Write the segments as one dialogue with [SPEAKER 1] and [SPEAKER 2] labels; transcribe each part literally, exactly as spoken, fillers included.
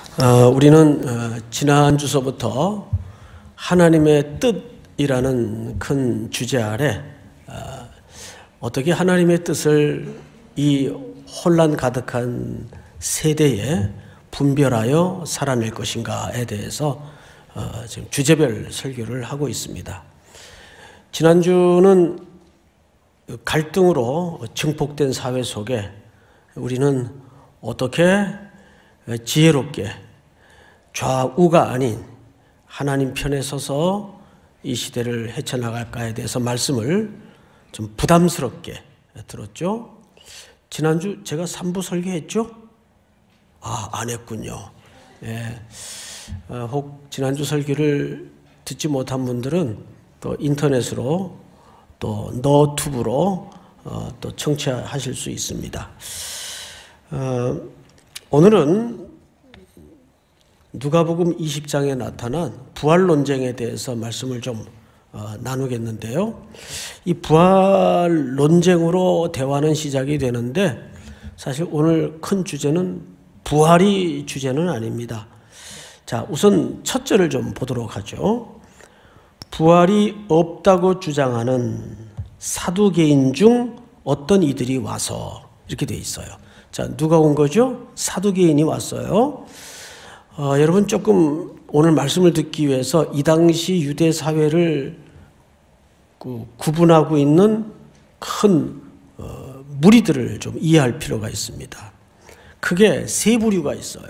[SPEAKER 1] 어, 우리는 어, 지난 주서부터 하나님의 뜻이라는 큰 주제 아래 어, 어떻게 하나님의 뜻을 이 혼란 가득한 세대에 분별하여 살아낼 것인가에 대해서 어, 지금 주제별 설교를 하고 있습니다. 지난주는 갈등으로 증폭된 사회 속에 우리는 어떻게 지혜롭게 좌우가 아닌 하나님 편에 서서 이 시대를 헤쳐나갈까에 대해서 말씀을 좀 부담스럽게 들었죠. 지난주 제가 삼 부 설교했죠? 아, 안 했군요. 예. 어, 혹 지난주 설교를 듣지 못한 분들은 또 인터넷으로 또 너튜브로 어, 또 청취하실 수 있습니다. 어, 오늘은 누가복음 이십 장에 나타난 부활 논쟁에 대해서 말씀을 좀 어, 나누겠는데요. 이 부활 논쟁으로 대화는 시작이 되는데 사실 오늘 큰 주제는 부활이 주제는 아닙니다. 자, 우선 첫 절을 좀 보도록 하죠. 부활이 없다고 주장하는 사두개인 중 어떤 이들이 와서, 이렇게 돼 있어요. 자, 누가 온 거죠? 사두개인이 왔어요. 어, 여러분 조금 오늘 말씀을 듣기 위해서 이 당시 유대 사회를 그 구분하고 있는 큰 어, 무리들을 좀 이해할 필요가 있습니다. 크게 세 부류가 있어요.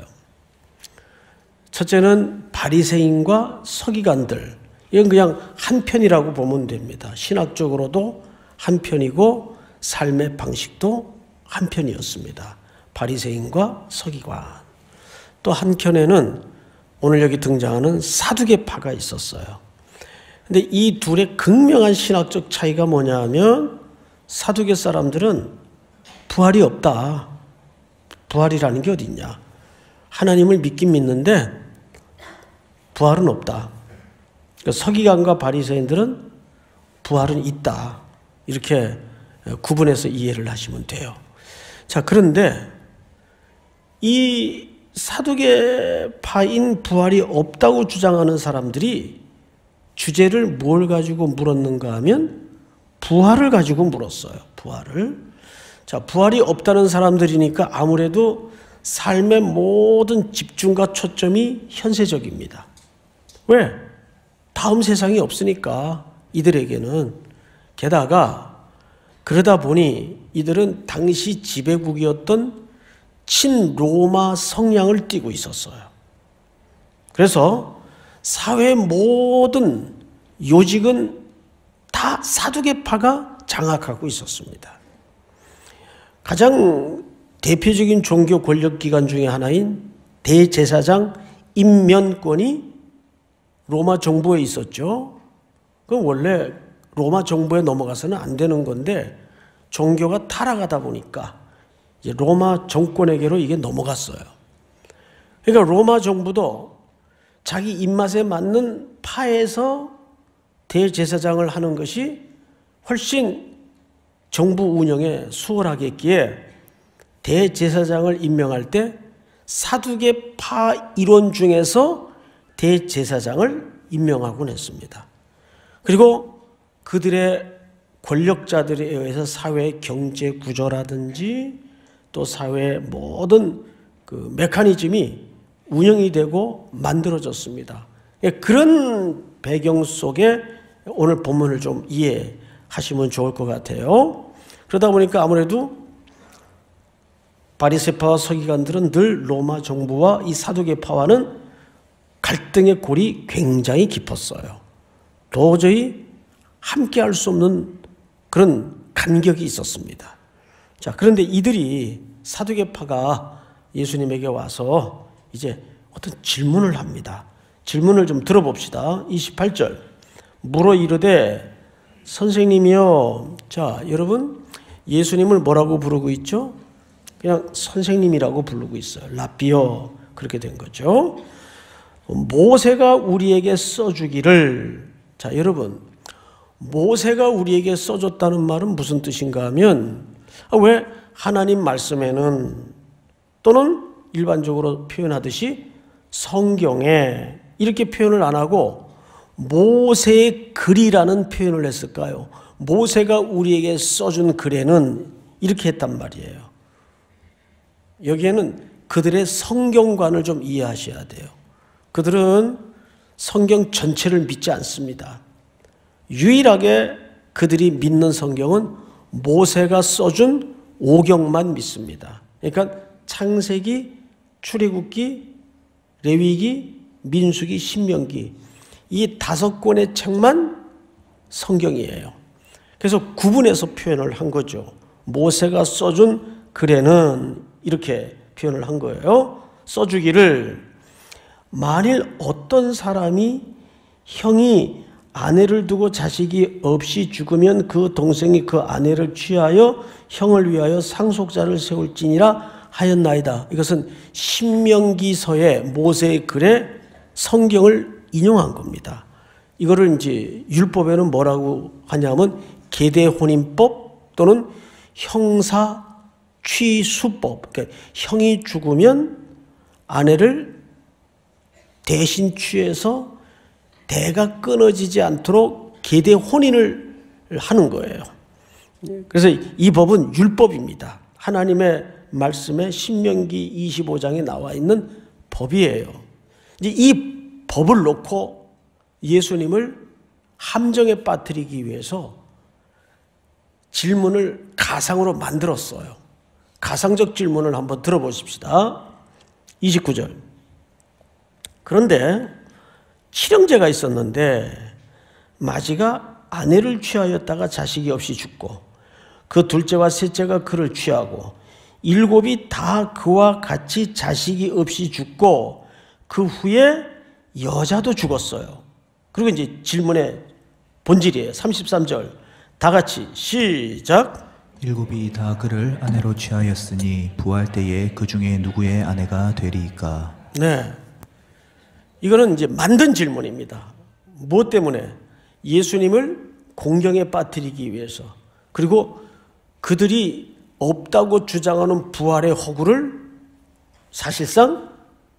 [SPEAKER 1] 첫째는 바리새인과 서기관들. 이건 그냥 한 편이라고 보면 됩니다. 신학적으로도 한 편이고 삶의 방식도 한 편이었습니다. 바리새인과 서기관. 또 한켠에는 오늘 여기 등장하는 사두개파가 있었어요. 근데 이 둘의 극명한 신학적 차이가 뭐냐 하면 사두개 사람들은 부활이 없다. 부활이라는 게 어디 있냐. 하나님을 믿긴 믿는데 부활은 없다. 그러니까 서기관과 바리새인들은 부활은 있다. 이렇게 구분해서 이해를 하시면 돼요. 자, 그런데 이 사두개파인 부활이 없다고 주장하는 사람들이 주제를 뭘 가지고 물었는가 하면 부활을 가지고 물었어요. 부활을. 자, 부활이 없다는 사람들이니까 아무래도 삶의 모든 집중과 초점이 현세적입니다. 왜? 다음 세상이 없으니까 이들에게는. 게다가 그러다 보니 이들은 당시 지배국이었던 친로마 성향을 띠고 있었어요. 그래서 사회의 모든 요직은 다 사두개파가 장악하고 있었습니다. 가장 대표적인 종교 권력기관 중에 하나인 대제사장 임면권이 로마 정부에 있었죠. 그건 원래 로마 정부에 넘어가서는 안 되는 건데 종교가 타락하다 보니까 이제 로마 정권에게로 이게 넘어갔어요. 그러니까 로마 정부도 자기 입맛에 맞는 파에서 대제사장을 하는 것이 훨씬 정부 운영에 수월하겠기에 대제사장을 임명할 때 사두개파 일원 중에서 대제사장을 임명하곤 했습니다. 그리고 그들의 권력자들에 의해서 사회의 경제 구조라든지 또 사회의 모든 그 메커니즘이 운영이 되고 만들어졌습니다. 그런 배경 속에 오늘 본문을 좀 이해하시면 좋을 것 같아요. 그러다 보니까 아무래도 바리새파와 서기관들은 늘 로마 정부와 이 사두개파와는 갈등의 골이 굉장히 깊었어요. 도저히 함께할 수 없는 그런 간격이 있었습니다. 자, 그런데 이들이 사두개파가 예수님에게 와서 이제 어떤 질문을 합니다. 질문을 좀 들어봅시다. 이십팔 절. 물어 이르되 선생님이요. 자, 여러분 예수님을 뭐라고 부르고 있죠? 그냥 선생님이라고 부르고 있어요. 라비오. 그렇게 된 거죠. 모세가 우리에게 써주기를. 자, 여러분 모세가 우리에게 써줬다는 말은 무슨 뜻인가 하면 왜 하나님 말씀에는 또는 일반적으로 표현하듯이 성경에 이렇게 표현을 안 하고 모세의 글이라는 표현을 했을까요? 모세가 우리에게 써준 글에는 이렇게 했단 말이에요. 여기에는 그들의 성경관을 좀 이해하셔야 돼요. 그들은 성경 전체를 믿지 않습니다. 유일하게 그들이 믿는 성경은 모세가 써준 오경만 믿습니다. 그러니까 창세기, 출애굽기, 레위기, 민수기, 신명기 이 다섯 권의 책만 성경이에요. 그래서 구분해서 표현을 한 거죠. 모세가 써준 글에는 이렇게 표현을 한 거예요. 써주기를 만일 어떤 사람이 형이 아내를 두고 자식이 없이 죽으면 그 동생이 그 아내를 취하여 형을 위하여 상속자를 세울지니라 하였나이다. 이것은 신명기서의 모세의 글에 성경을 인용한 겁니다. 이거를 이제 율법에는 뭐라고 하냐면 계대혼인법 또는 형사취수법. 그러니까 형이 죽으면 아내를 대신 취해서 대가 끊어지지 않도록 계대혼인을 하는 거예요. 그래서 이 법은 율법입니다. 하나님의 말씀에 신명기 이십오 장에 나와 있는 법이에요. 이제 이 법을 놓고 예수님을 함정에 빠뜨리기 위해서 질문을 가상으로 만들었어요. 가상적 질문을 한번 들어보십시다. 이십구 절. 그런데 칠형제가 있었는데 마지가 아내를 취하였다가 자식이 없이 죽고 그 둘째와 셋째가 그를 취하고 일곱이 다 그와 같이 자식이 없이 죽고 그 후에 여자도 죽었어요. 그리고 이제 질문의 본질이에요. 삼십삼 절. 다 같이 시작.
[SPEAKER 2] 일곱이 다 그를 아내로 취하였으니 부활 때에 그 중에 누구의 아내가 되리이까?
[SPEAKER 1] 네. 이거는 이제 만든 질문입니다. 무엇 때문에? 예수님을 공경에 빠뜨리기 위해서. 그리고 그들이 없다고 주장하는 부활의 허구를 사실상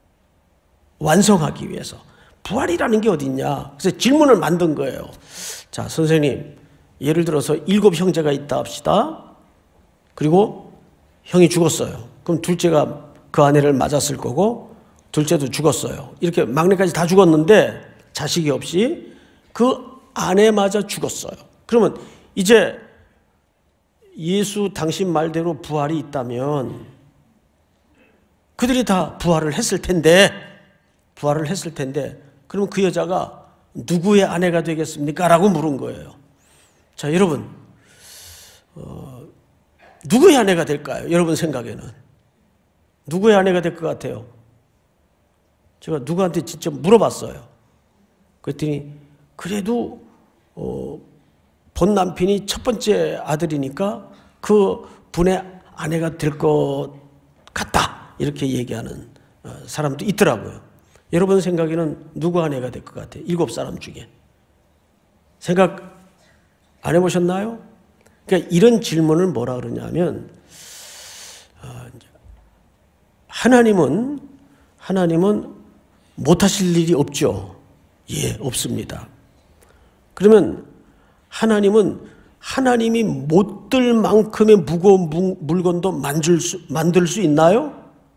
[SPEAKER 1] 완성하기 위해서. 부활이라는 게 어딨냐? 그래서 질문을 만든 거예요. 자, 선생님, 예를 들어서 일곱 형제가 있다 합시다. 그리고 형이 죽었어요. 그럼 둘째가 그 아내를 맞았을 거고 둘째도 죽었어요. 이렇게 막내까지 다 죽었는데 자식이 없이 그 아내 맞아 죽었어요. 그러면 이제 예수 당신 말대로 부활이 있다면 그들이 다 부활을 했을 텐데 부활을 했을 텐데 그러면 그 여자가 누구의 아내가 되겠습니까? 라고 물은 거예요. 자, 여러분 어, 누구의 아내가 될까요? 여러분 생각에는 누구의 아내가 될 것 같아요? 제가 누구한테 진짜 물어봤어요. 그랬더니 그래도 어, 본 남편이 첫 번째 아들이니까 그 분의 아내가 될 것 같다 이렇게 얘기하는 사람도 있더라고요. 여러분 생각에는 누구 아내가 될 것 같아요? 일곱 사람 중에 생각 안 해보셨나요? 그러니까 이런 질문을 뭐라 그러냐면 하나님은 하나님은 못하실 일이 없죠. 예, 없습니다. 그러면 하나님은 하나님이 못 들 만큼의 무거운 물건도 만들 수, 만들 수 있나요?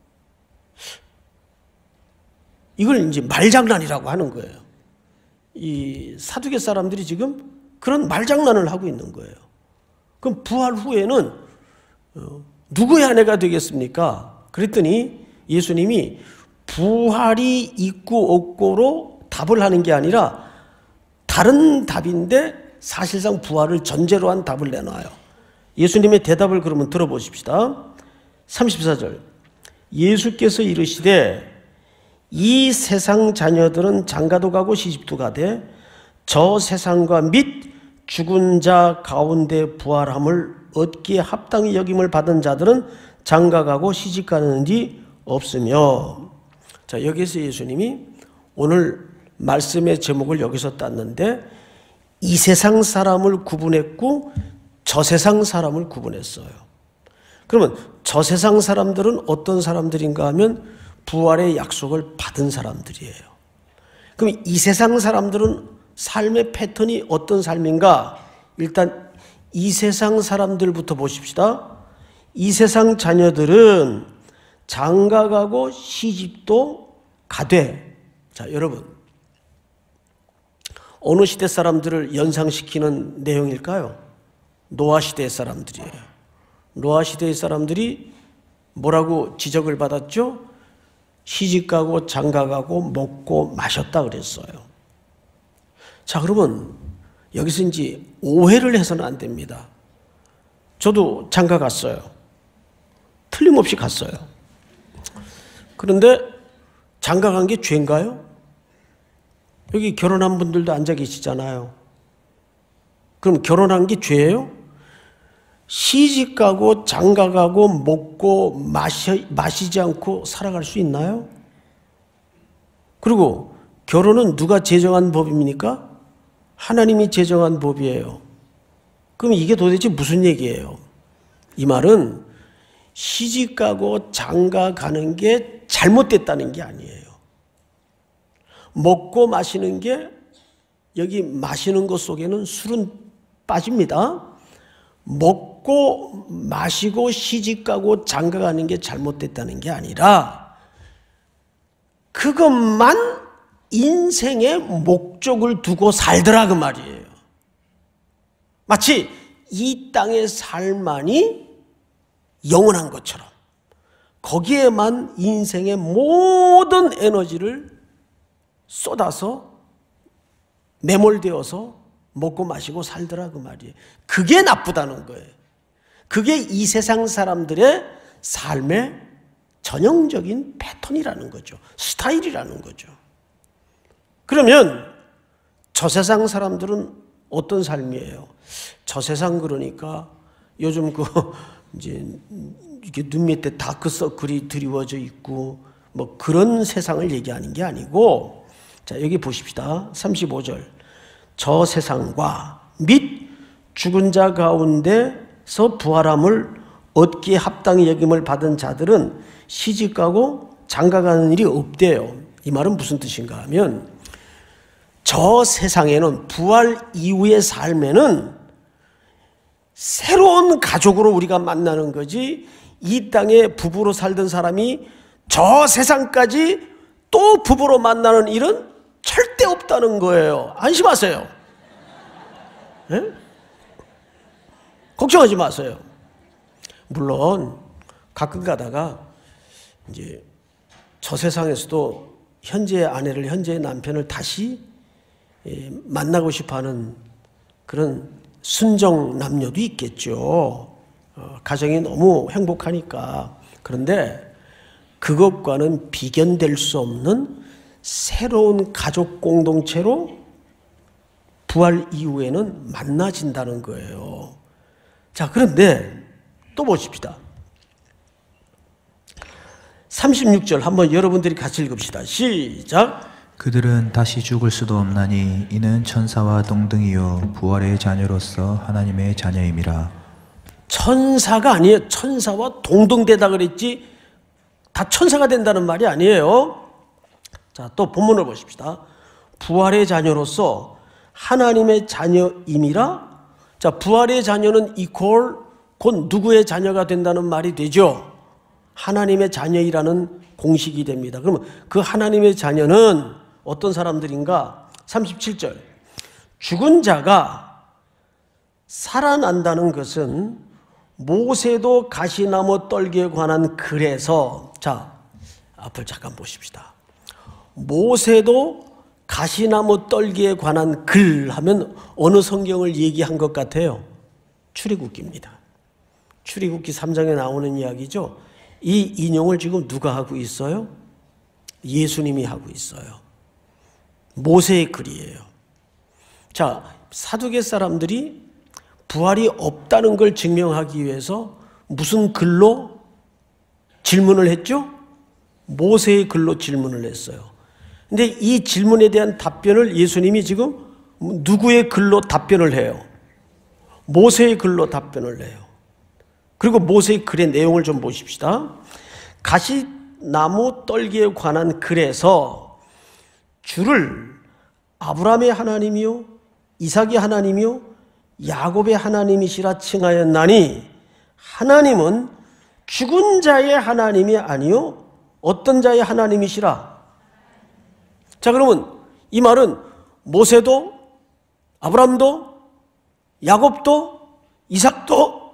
[SPEAKER 1] 이걸 이제 말장난이라고 하는 거예요. 이 사두개 사람들이 지금 그런 말장난을 하고 있는 거예요. 그럼 부활 후에는 누구의 아내가 되겠습니까? 그랬더니 예수님이 부활이 있고 없고로 답을 하는 게 아니라 다른 답인데 사실상 부활을 전제로 한 답을 내놔요. 예수님의 대답을 그러면 들어보십시다. 삼십사 절. 예수께서 이르시되 이 세상 자녀들은 장가도 가고 시집도 가되 저 세상과 및 죽은 자 가운데 부활함을 얻기에 합당히 여김을 받은 자들은 장가가고 시집가는 일이 없으며. 자, 여기서 예수님이 오늘 말씀의 제목을 여기서 땄는데 이 세상 사람을 구분했고 저 세상 사람을 구분했어요. 그러면 저 세상 사람들은 어떤 사람들인가 하면 부활의 약속을 받은 사람들이에요. 그럼 이 세상 사람들은 삶의 패턴이 어떤 삶인가? 일단 이 세상 사람들부터 보십시다. 이 세상 자녀들은 장가가고 시집도 가되, 자, 여러분, 어느 시대 사람들을 연상시키는 내용일까요? 노아 시대의 사람들이에요. 노아 시대의 사람들이 뭐라고 지적을 받았죠? 시집가고 장가가고 먹고 마셨다 그랬어요. 자, 그러면 여기서 이제 오해를 해서는 안 됩니다. 저도 장가 갔어요. 틀림없이 갔어요. 그런데 장가 간 게 죄인가요? 여기 결혼한 분들도 앉아 계시잖아요. 그럼 결혼한 게 죄예요? 시집 가고 장가 가고 먹고 마시, 마시지 않고 살아갈 수 있나요? 그리고 결혼은 누가 제정한 법입니까? 하나님이 제정한 법이에요. 그럼 이게 도대체 무슨 얘기예요? 이 말은 시집 가고 장가 가는 게 잘못됐다는 게 아니에요. 먹고 마시는 게, 여기 마시는 것 속에는 술은 빠집니다. 먹고 마시고 시집 가고 장가 가는 게 잘못됐다는 게 아니라 그것만 인생의 목적을 두고 살더라 그 말이에요. 마치 이 땅의 삶만이 영원한 것처럼 거기에만 인생의 모든 에너지를 쏟아서 매몰되어서 먹고 마시고 살더라 그 말이에요. 그게 나쁘다는 거예요. 그게 이 세상 사람들의 삶의 전형적인 패턴이라는 거죠. 스타일이라는 거죠. 그러면 저 세상 사람들은 어떤 삶이에요? 저 세상 그러니까 요즘 그 이제 이게 눈 밑에 다크서클이 드리워져 있고 뭐 그런 세상을 얘기하는 게 아니고, 자, 여기 보십시다. 삼십오 절. 저 세상과 및 죽은 자 가운데서 부활함을 얻기에 합당히 여김을 받은 자들은 시집가고 장가가는 일이 없대요. 이 말은 무슨 뜻인가 하면 저 세상에는, 부활 이후의 삶에는 새로운 가족으로 우리가 만나는 거지, 이 땅에 부부로 살던 사람이 저 세상까지 또 부부로 만나는 일은 절대 없다는 거예요. 안심하세요. 네? 걱정하지 마세요. 물론 가끔 가다가 이제 저 세상에서도 현재의 아내를, 현재의 남편을 다시 만나고 싶어하는 그런 순정 남녀도 있겠죠. 어, 가정이 너무 행복하니까. 그런데 그것과는 비견될 수 없는 새로운 가족 공동체로 부활 이후에는 만나진다는 거예요. 자, 그런데 또 보십시다. 삼십육 절 한번 여러분들이 같이 읽읍시다. 시작.
[SPEAKER 2] 그들은 다시 죽을 수도 없나니 이는 천사와 동등이요 부활의 자녀로서 하나님의 자녀임이라.
[SPEAKER 1] 천사가 아니에요. 천사와 동등되다 그랬지 다 천사가 된다는 말이 아니에요. 자, 또 본문을 보십시다. 부활의 자녀로서 하나님의 자녀임이라. 자, 부활의 자녀는 이퀄 곧 누구의 자녀가 된다는 말이 되죠. 하나님의 자녀이라는 공식이 됩니다. 그러면 그 하나님의 자녀는 어떤 사람들인가? 삼십칠 절. 죽은 자가 살아난다는 것은 모세도 가시나무 떨기에 관한 글에서, 자, 앞을 잠깐 보십시다. 모세도 가시나무 떨기에 관한 글 하면 어느 성경을 얘기한 것 같아요? 출애굽기입니다. 출애굽기 삼 장에 나오는 이야기죠. 이 인용을 지금 누가 하고 있어요? 예수님이 하고 있어요. 모세의 글이에요. 자, 사두개 사람들이 부활이 없다는 걸 증명하기 위해서 무슨 글로 질문을 했죠? 모세의 글로 질문을 했어요. 근데 이 질문에 대한 답변을 예수님이 지금 누구의 글로 답변을 해요? 모세의 글로 답변을 해요. 그리고 모세의 글의 내용을 좀 보십시다. 나무 떨기에 관한 글에서 주를 아브라함의 하나님이요 이삭의 하나님이요 야곱의 하나님이시라 칭하였나니 하나님은 죽은 자의 하나님이 아니요 어떤 자의 하나님이시라. 자, 그러면 이 말은 모세도 아브라함도 야곱도 이삭도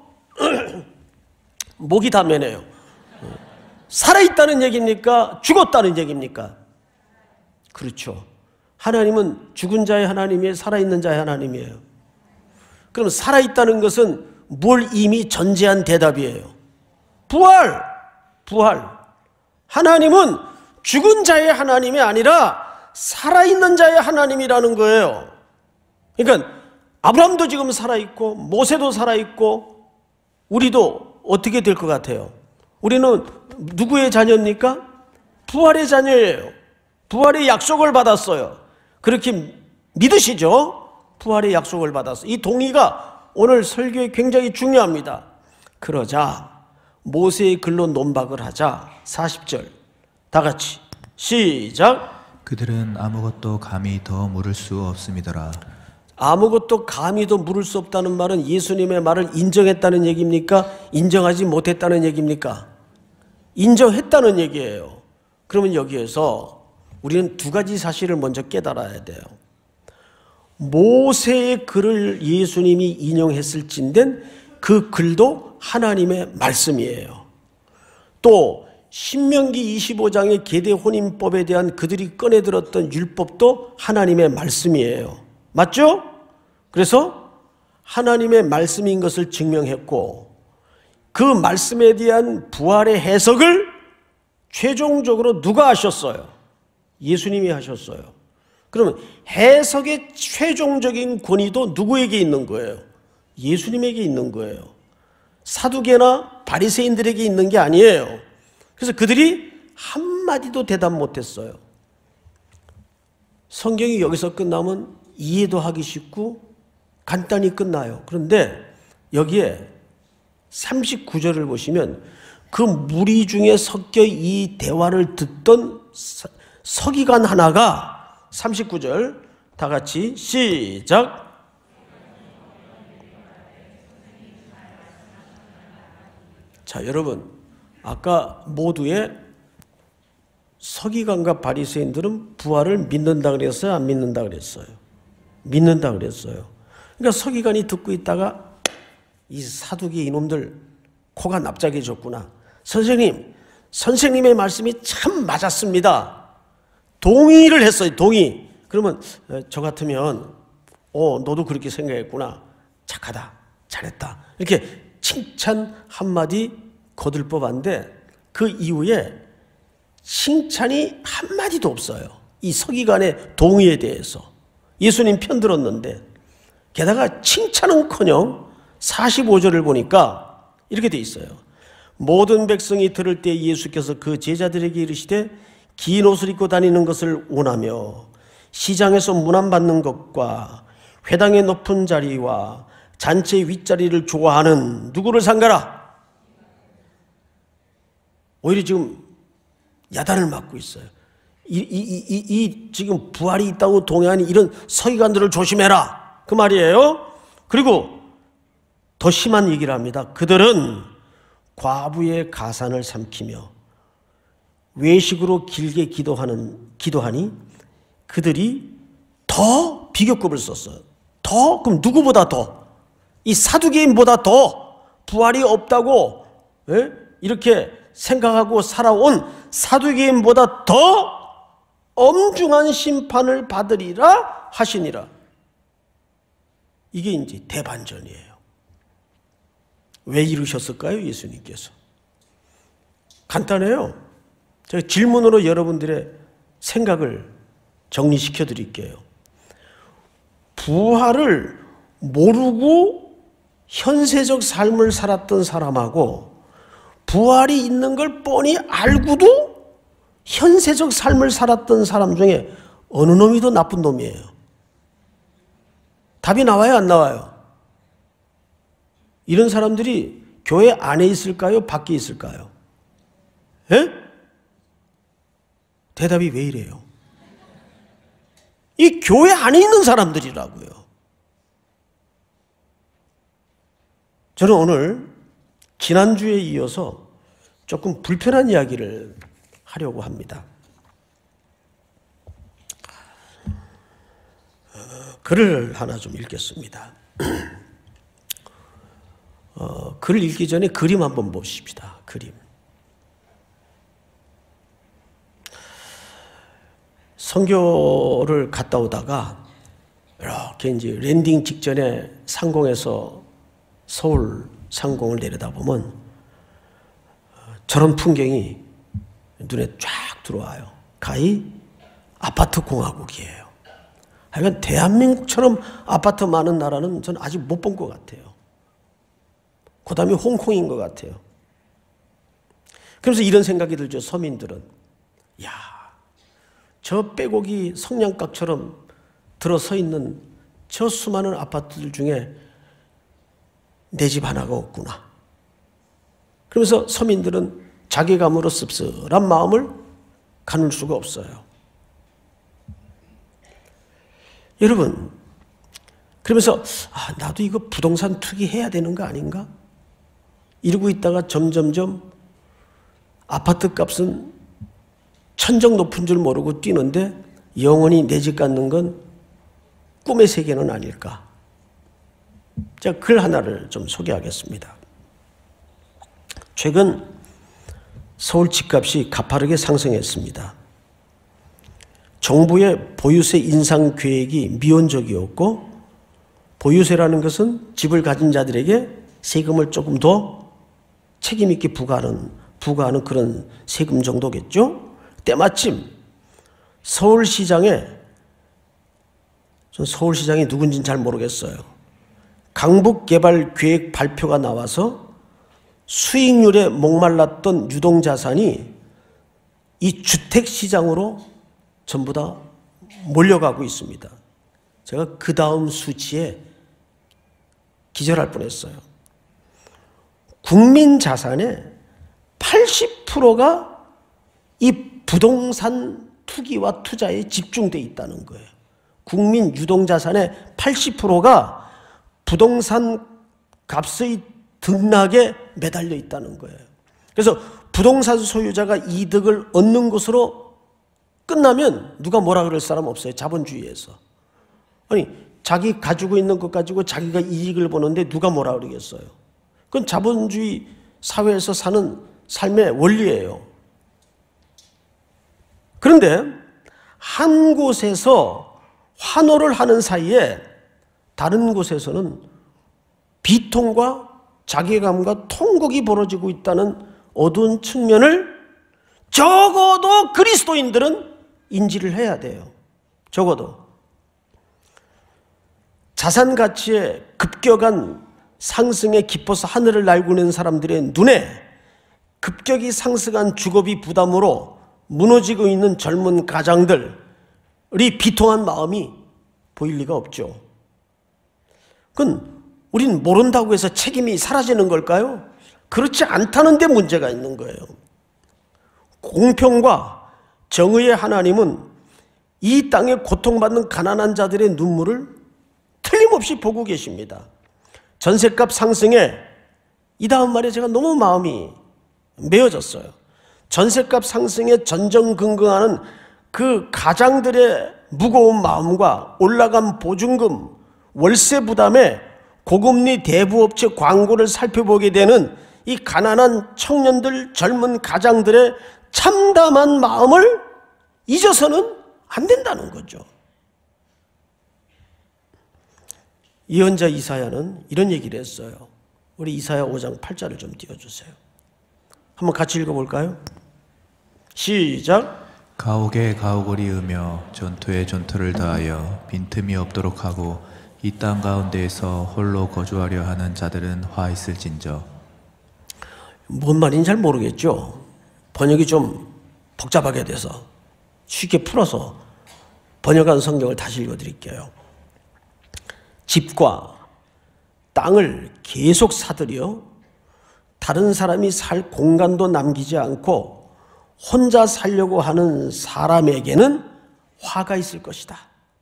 [SPEAKER 1] 목이 다 매네요. 살아있다는 얘기입니까? 죽었다는 얘기입니까? 그렇죠. 하나님은 죽은 자의 하나님이에요? 살아있는 자의 하나님이에요? 그럼 살아있다는 것은 뭘 이미 전제한 대답이에요? 부활! 부활! 하나님은 죽은 자의 하나님이 아니라 살아있는 자의 하나님이라는 거예요. 그러니까 아브라함도 지금 살아있고 모세도 살아있고 우리도 어떻게 될 것 같아요? 우리는 누구의 자녀입니까? 부활의 자녀예요. 부활의 약속을 받았어요. 그렇게 믿으시죠? 부활의 약속을 받았어요. 이 동의가 오늘 설교에 굉장히 중요합니다. 그러자 모세의 글로 논박을 하자. 사십 절 다 같이 시작.
[SPEAKER 2] 그들은 아무것도 감히 더 물을 수 없음이더라.
[SPEAKER 1] 아무것도 감히 더 물을 수 없다는 말은 예수님의 말을 인정했다는 얘기입니까? 인정하지 못했다는 얘기입니까? 인정했다는 얘기예요. 그러면 여기에서 우리는 두 가지 사실을 먼저 깨달아야 돼요. 모세의 글을 예수님이 인용했을진된 그 글도 하나님의 말씀이에요. 또 신명기 이십오 장의 계대혼인법에 대한 그들이 꺼내들었던 율법도 하나님의 말씀이에요. 맞죠? 그래서 하나님의 말씀인 것을 증명했고 그 말씀에 대한 부활의 해석을 최종적으로 누가 하셨어요? 예수님이 하셨어요. 그러면 해석의 최종적인 권위도 누구에게 있는 거예요? 예수님에게 있는 거예요. 사두개나 바리새인들에게 있는 게 아니에요. 그래서 그들이 한마디도 대답 못했어요. 성경이 여기서 끝나면 이해도 하기 쉽고 간단히 끝나요. 그런데 여기에 삼십구 절을 보시면 그 무리 중에 섞여 이 대화를 듣던 서기관 하나가 삼십구 절 다 같이 시작. 자, 여러분, 아까 모두의 서기관과 바리새인들은 부활을 믿는다 그랬어요? 안 믿는다 그랬어요? 믿는다 그랬어요. 그러니까 서기관이 듣고 있다가 이 사두개 이놈들 코가 납작해졌구나. 선생님, 선생님의 말씀이 참 맞았습니다. 동의를 했어요. 동의. 그러면 저 같으면 어 너도 그렇게 생각했구나. 착하다. 잘했다. 이렇게 칭찬 한마디 거둘 법한데 그 이후에 칭찬이 한마디도 없어요. 이 서기관의 동의에 대해서. 예수님 편들었는데 게다가 칭찬은커녕 사십오 절을 보니까 이렇게 돼 있어요. 모든 백성이 들을 때 예수께서 그 제자들에게 이르시되 긴 옷을 입고 다니는 것을 원하며 시장에서 문안받는 것과 회당의 높은 자리와 잔치의 윗자리를 좋아하는 누구를 상가라? 오히려 지금 야단을 맞고 있어요. 이, 이, 이, 이, 이 지금 부활이 있다고 동의하는 이런 서기관들을 조심해라. 그 말이에요. 그리고 더 심한 얘기를 합니다. 그들은 과부의 가산을 삼키며 외식으로 길게 기도하는, 기도하니 그들이 더 비교급을 썼어요. 더? 그럼 누구보다 더? 이 사두개인보다 더 부활이 없다고 예? 이렇게 생각하고 살아온 사두개인보다 더 엄중한 심판을 받으리라 하시니라. 이게 이제 대반전이에요. 왜 이루셨을까요? 예수님께서. 간단해요. 제가 질문으로 여러분들의 생각을 정리시켜 드릴게요. 부활을 모르고 현세적 삶을 살았던 사람하고 부활이 있는 걸 뻔히 알고도 현세적 삶을 살았던 사람 중에 어느 놈이 더 나쁜 놈이에요? 답이 나와요, 안 나와요? 이런 사람들이 교회 안에 있을까요? 밖에 있을까요? 예? 대답이 왜 이래요? 이 교회 안에 있는 사람들이라고요. 저는 오늘 지난주에 이어서 조금 불편한 이야기를 하려고 합니다. 글을 하나 좀 읽겠습니다. 어, 글을 읽기 전에 그림 한번 보십시다. 그림. 선교를 갔다 오다가 이렇게 이제 랜딩 직전에 상공에서 서울 상공을 내려다보면 저런 풍경이 눈에 쫙 들어와요. 가히 아파트 공화국이에요. 하여간 대한민국처럼 아파트 많은 나라는 저는 아직 못 본 것 같아요. 그 다음에 홍콩인 것 같아요. 그래서 이런 생각이 들죠. 서민들은. 야, 저 빼곡이 성냥갑처럼 들어서 있는 저 수많은 아파트들 중에 내 집 하나가 없구나. 그러면서 서민들은 자괴감으로 씁쓸한 마음을 가눌 수가 없어요. 여러분, 그러면서 아, 나도 이거 부동산 투기해야 되는 거 아닌가? 이러고 있다가 점점점 아파트 값은 천정 높은 줄 모르고 뛰는데 영원히 내 집 갖는 건 꿈의 세계는 아닐까? 제가 글 하나를 좀 소개하겠습니다. 최근 서울 집값이 가파르게 상승했습니다. 정부의 보유세 인상 계획이 미온적이었고, 보유세라는 것은 집을 가진 자들에게 세금을 조금 더 책임 있게 부과하는, 부과하는 그런 세금 정도겠죠? 때마침 서울시장에, 전 서울시장이 누군지는 잘 모르겠어요. 강북개발계획 발표가 나와서 수익률에 목말랐던 유동자산이 이 주택시장으로 전부 다 몰려가고 있습니다. 제가 그 다음 수치에 기절할 뻔했어요. 국민 자산의 팔십 퍼센트가 이 부동산 투기와 투자에 집중되어 있다는 거예요. 국민 유동자산의 팔십 퍼센트가 부동산 값의 등락에 매달려 있다는 거예요. 그래서 부동산 소유자가 이득을 얻는 것으로 끝나면 누가 뭐라 그럴 사람 없어요. 자본주의에서. 아니, 자기 가지고 있는 것 가지고 자기가 이익을 보는데 누가 뭐라 그러겠어요. 그건 자본주의 사회에서 사는 삶의 원리예요. 그런데 한 곳에서 환호를 하는 사이에 다른 곳에서는 비통과 자괴감과 통곡이 벌어지고 있다는 어두운 측면을 적어도 그리스도인들은 인지를 해야 돼요. 적어도. 자산 가치의 급격한 상승에 기뻐서 하늘을 날고 있는 사람들의 눈에 급격히 상승한 주거비 부담으로 무너지고 있는 젊은 가장들이 비통한 마음이 보일 리가 없죠. 그건 우린 모른다고 해서 책임이 사라지는 걸까요? 그렇지 않다는 데 문제가 있는 거예요. 공평과 정의의 하나님은 이 땅에 고통받는 가난한 자들의 눈물을 틀림없이 보고 계십니다. 전셋값 상승에 이 다음 말에 제가 너무 마음이 메어졌어요. 전셋값 상승에 전전긍긍하는 그 가장들의 무거운 마음과 올라간 보증금, 월세 부담에 고금리 대부업체 광고를 살펴보게 되는 이 가난한 청년들, 젊은 가장들의 참담한 마음을 잊어서는 안 된다는 거죠. 예언자 이사야는 이런 얘기를 했어요. 우리 이사야 오 장 팔 절을 좀 띄워주세요. 한번 같이 읽어볼까요? 시작.
[SPEAKER 2] 가옥에 가옥을 이으며 전투에 전투를 다하여 빈틈이 없도록 하고 이 땅 가운데에서 홀로 거주하려 하는 자들은 화 있을진저.
[SPEAKER 1] 뭔 말인지 잘 모르겠죠. 번역이 좀 복잡하게 돼서 쉽게 풀어서 번역한 성경을 다시 읽어드릴게요. 집과 땅을 계속 사들여 다른 사람이 살 공간도 남기지 않고 혼자 살려고 하는 사람에게는 화가 있을 것이다.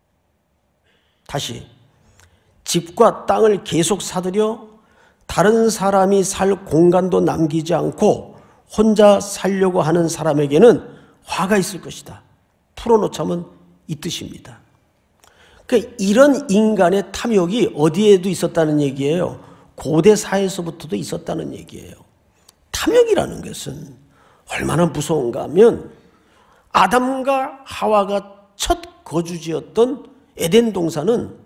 [SPEAKER 1] 다시, 집과 땅을 계속 사들여 다른 사람이 살 공간도 남기지 않고 혼자 살려고 하는 사람에게는 화가 있을 것이다. 풀어놓자면 이 뜻입니다. 그러니까 이런 인간의 탐욕이 어디에도 있었다는 얘기예요. 고대 사회에서부터도 있었다는 얘기예요. 탐욕이라는 것은 얼마나 무서운가 하면 아담과 하와가 첫 거주지였던 에덴 동산은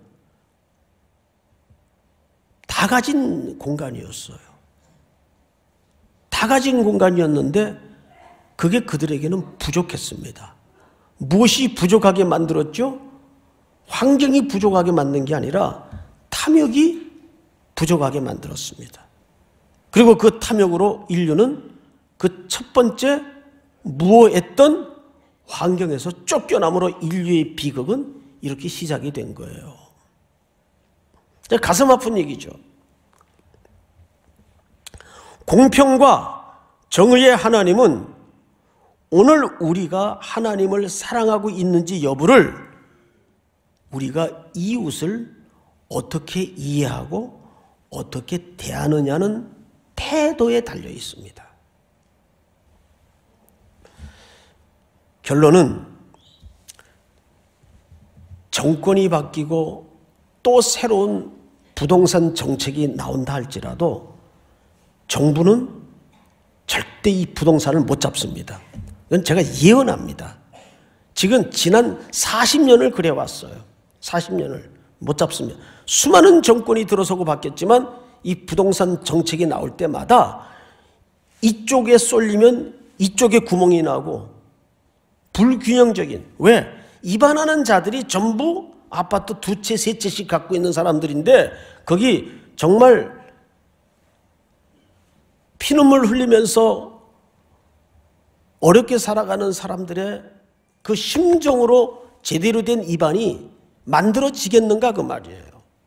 [SPEAKER 1] 다 가진 공간이었어요. 다 가진 공간이었는데 그게 그들에게는 부족했습니다. 무엇이 부족하게 만들었죠? 환경이 부족하게 만든 게 아니라 탐욕이 부족하게 만들었습니다. 그리고 그 탐욕으로 인류는 그 첫 번째 무어했던 환경에서 쫓겨남으로 인류의 비극은 이렇게 시작이 된 거예요. 가슴 아픈 얘기죠. 공평과 정의의 하나님은 오늘 우리가 하나님을 사랑하고 있는지 여부를 우리가 이웃을 어떻게 이해하고 어떻게 대하느냐는 태도에 달려 있습니다. 결론은 정권이 바뀌고 또 새로운 부동산 정책이 나온다 할지라도 정부는 절대 이 부동산을 못 잡습니다. 이건 제가 예언합니다. 지금 지난 사십 년을 그래왔어요. 사십 년을 못 잡습니다. 수많은 정권이 들어서고 바뀌었지만 이 부동산 정책이 나올 때마다 이쪽에 쏠리면 이쪽에 구멍이 나고 불균형적인, 왜? 입안하는 자들이 전부 아파트 두 채, 세 채씩 갖고 있는 사람들인데 거기 정말 피눈물 흘리면서 어렵게 살아가는 사람들의 그 심정으로 제대로 된 입안이 만들어지겠는가 그 말이에요.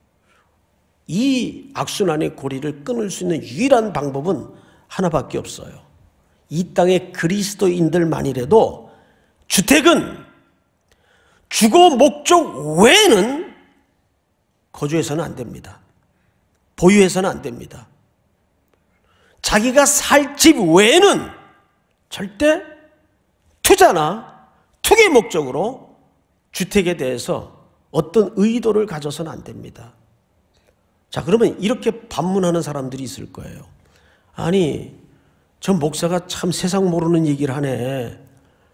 [SPEAKER 1] 이 악순환의 고리를 끊을 수 있는 유일한 방법은 하나밖에 없어요. 이 땅의 그리스도인들만이라도 주택은 주거 목적 외에는 거주해서는 안 됩니다. 보유해서는 안 됩니다. 자기가 살 집 외에는 절대 투자나 투기 목적으로 주택에 대해서 어떤 의도를 가져서는 안 됩니다. 자, 그러면 이렇게 반문하는 사람들이 있을 거예요. 아니, 저 목사가 참 세상 모르는 얘기를 하네.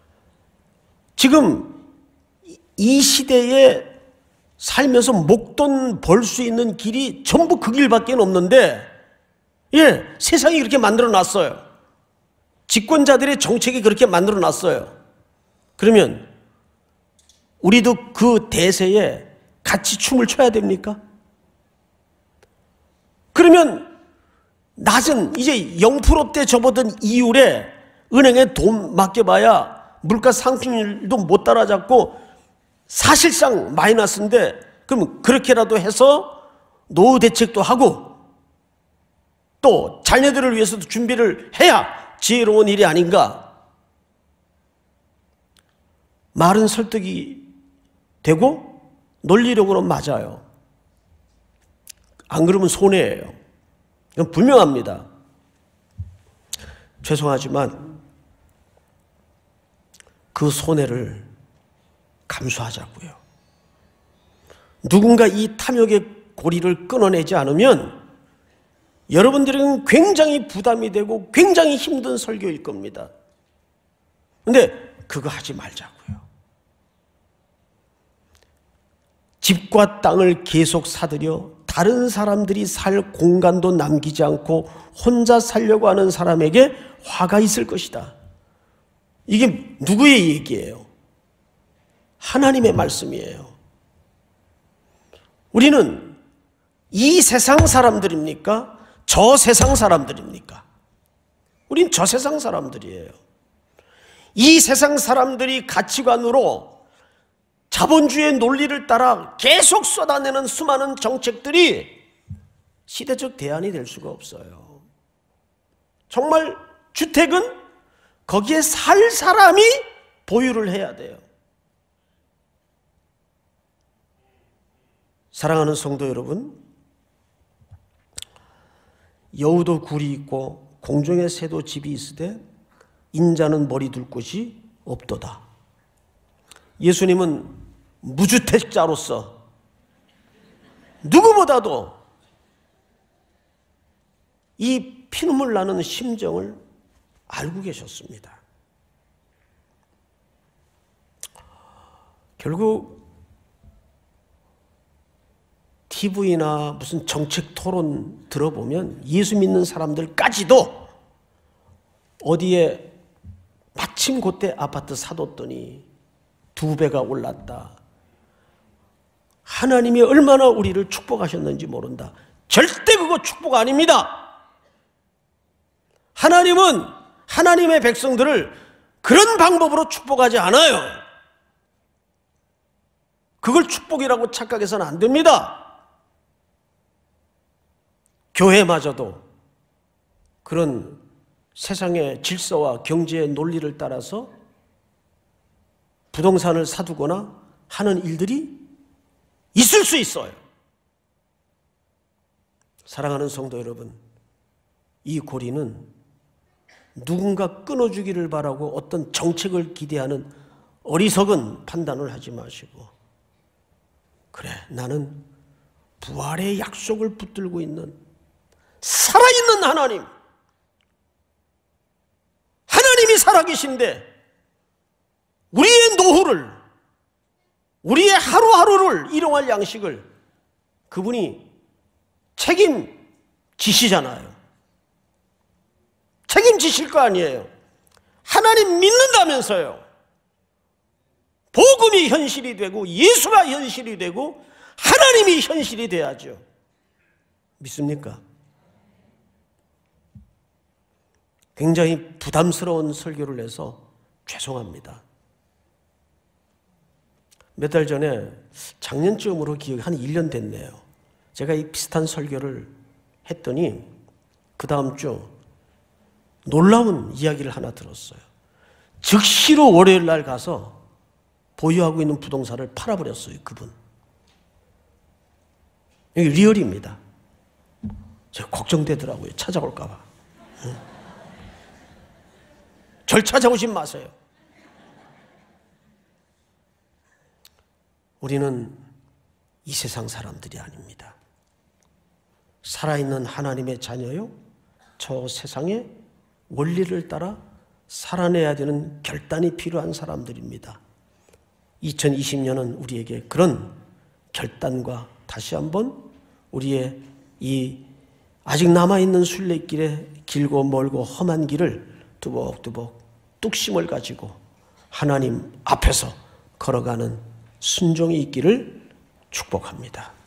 [SPEAKER 1] 지금 이 시대에 살면서 목돈 벌 수 있는 길이 전부 그 길밖에 없는데, 예, 세상이 그렇게 만들어 놨어요. 집권자들의 정책이 그렇게 만들어 놨어요. 그러면 우리도 그 대세에 같이 춤을 춰야 됩니까? 그러면 낮은 이제 영 퍼센트대 접어든 이율에 은행에 돈 맡겨봐야 물가 상승률도 못 따라잡고 사실상 마이너스인데, 그럼 그렇게라도 해서 노후 대책도 하고 또 자녀들을 위해서도 준비를 해야 지혜로운 일이 아닌가. 말은 설득이 되고 논리력으로 맞아요. 안 그러면 손해예요. 이건 분명합니다. 죄송하지만 그 손해를 감수하자고요. 누군가 이 탐욕의 고리를 끊어내지 않으면 여러분들에게는 굉장히 부담이 되고 굉장히 힘든 설교일 겁니다. 근데 그거 하지 말자고요. 집과 땅을 계속 사들여 다른 사람들이 살 공간도 남기지 않고 혼자 살려고 하는 사람에게 화가 있을 것이다. 이게 누구의 얘기예요? 하나님의 말씀이에요. 우리는 이 세상 사람들입니까? 저 세상 사람들입니까? 우린 저 세상 사람들이에요. 이 세상 사람들이 가치관으로 자본주의의 논리를 따라 계속 쏟아내는 수많은 정책들이 시대적 대안이 될 수가 없어요. 정말 주택은 거기에 살 사람이 보유를 해야 돼요. 사랑하는 성도 여러분, 여우도 굴이 있고 공중의 새도 집이 있으되 인자는 머리 둘 곳이 없도다. 예수님은 무주택자로서 누구보다도 이 피눈물 나는 심정을 알고 계셨습니다. 결국 티비나 무슨 정책 토론 들어보면 예수 믿는 사람들까지도 어디에 마침 그때 아파트 사뒀더니 두 배가 올랐다. 하나님이 얼마나 우리를 축복하셨는지 모른다. 절대 그거 축복 아닙니다. 하나님은 하나님의 백성들을 그런 방법으로 축복하지 않아요. 그걸 축복이라고 착각해서는 안 됩니다. 교회마저도 그런 세상의 질서와 경제의 논리를 따라서 부동산을 사두거나 하는 일들이 있을 수 있어요. 사랑하는 성도 여러분, 이 고리는 누군가 끊어주기를 바라고 어떤 정책을 기대하는 어리석은 판단을 하지 마시고, 그래, 나는 부활의 약속을 붙들고 있는 살아있는 하나님, 하나님이 살아계신데 우리의 노후를, 우리의 하루하루를 일용할 양식을 그분이 책임지시잖아요. 책임지실 거 아니에요. 하나님 믿는다면서요. 복음이 현실이 되고 예수가 현실이 되고 하나님이 현실이 돼야죠. 믿습니까? 굉장히 부담스러운 설교를 해서 죄송합니다. 몇 달 전에 작년쯤으로 기억이 한 일 년 됐네요. 제가 이 비슷한 설교를 했더니 그 다음 주 놀라운 이야기를 하나 들었어요. 즉시로 월요일 날 가서 보유하고 있는 부동산을 팔아버렸어요, 그분. 이게 리얼입니다. 제가 걱정되더라고요, 찾아올까 봐. 응? 절 찾아오지 마세요. 우리는 이 세상 사람들이 아닙니다. 살아있는 하나님의 자녀요, 저 세상의 원리를 따라 살아내야 되는 결단이 필요한 사람들입니다. 이천이십 년은 우리에게 그런 결단과 다시 한번 우리의 이 아직 남아있는 순례길에 길고 멀고 험한 길을 두벅두벅 뚝심을 가지고 하나님 앞에서 걸어가는 순종이 있기를 축복합니다.